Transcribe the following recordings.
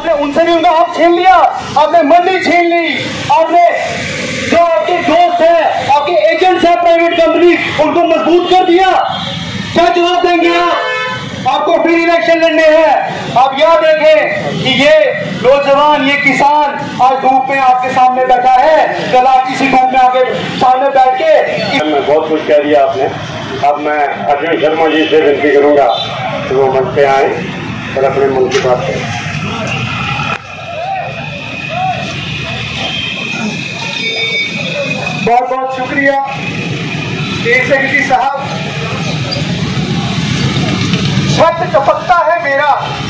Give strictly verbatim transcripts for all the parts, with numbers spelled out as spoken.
आपने उनसे भी उनका हक छीन लिया, आपने मंडी छीन ली, आपने जो आपके दोस्त है, आपके एजेंट्स है प्राइवेट कंपनी, उनको मजबूत कर दिया। क्या जवाब देंगे आप? आपको फिर इलेक्शन लड़ने हैं। आप याद रखें कि ये नौजवान, ये किसान आज धूप में आपके सामने बैठा है, कल आप किसी धूप में आके सामने बैठ के। मैं बहुत कुछ कह दिया आपने। अब मैं अर्जुन शर्मा जी से विनती करूंगा कि वो मंच पे आए और अपने मन की बात करें। बहुत बहुत शुक्रिया चीफ सेक्रेटरी साहब। छत टपकता है मेरा,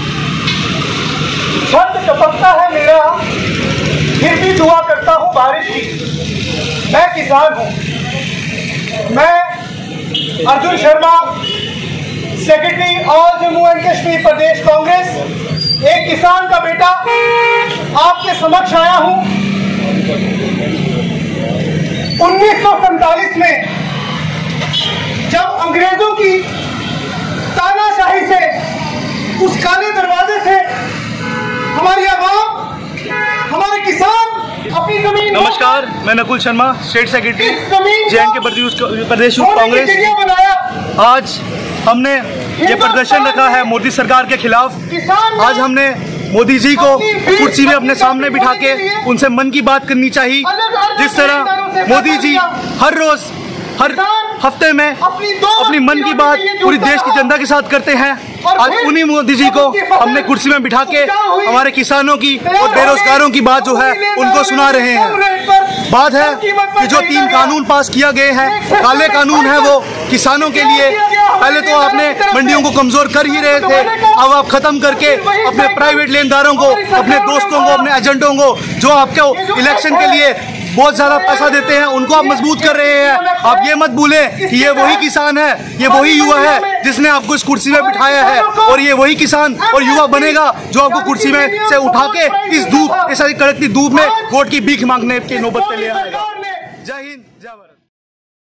छत टपकता है मेरा, फिर भी दुआ करता हूं बारिश की। मैं किसान हूं, मैं Arjun Sharma, secretary all Jammu and Kashmir Pradesh Congress, एक किसान का बेटा आपके समक्ष आया हूं। उन्नीस सौ सैतालीस में जब अंग्रेजों की तानाशाही से, उस काले दरवाजे से हमारी आवाम, हमारे किसान अपनी जमीन। नमस्कार, मैं Nakul Sharma, state secretary J and K Pradesh youth Congress. आज हमने ये प्रदर्शन रखा है मोदी सरकार के खिलाफ। आज हमने मोदी जी को कुर्सी में अपने सामने बिठा के उनसे मन की बात करनी चाहिए। जिस तरह मोदी जी हर रोज, हर हफ्ते में अपनी मन की बात पूरी देश की जनता के साथ करते हैं, आज उन्हीं मोदी जी को हमने कुर्सी में बिठा के हमारे किसानों की और बेरोजगारों की बात जो है उनको सुना रहे हैं। बात है कि जो तीन कानून पास किया गए हैं, काले कानून है वो किसानों के लिए। पहले तो आपने मंडियों को कमजोर कर ही रहे थे, अब आप खत्म करके अपने प्राइवेट लेनदारों को, अपने दोस्तों को, अपने एजेंटों को जो आपको इलेक्शन के लिए बहुत ज्यादा पैसा देते हैं, उनको आप मजबूत कर रहे हैं। आप ये मत भूलें कि ये वही किसान है, ये वही युवा है जिसने आपको इस कुर्सी में बिठाया है, और ये वही किसान और युवा बनेगा जो आपको कुर्सी में से उठा के इस धूप, इस कड़कती धूप में वोट की भीख मांगने की नौबत पे ले आएगा। जय हिंद।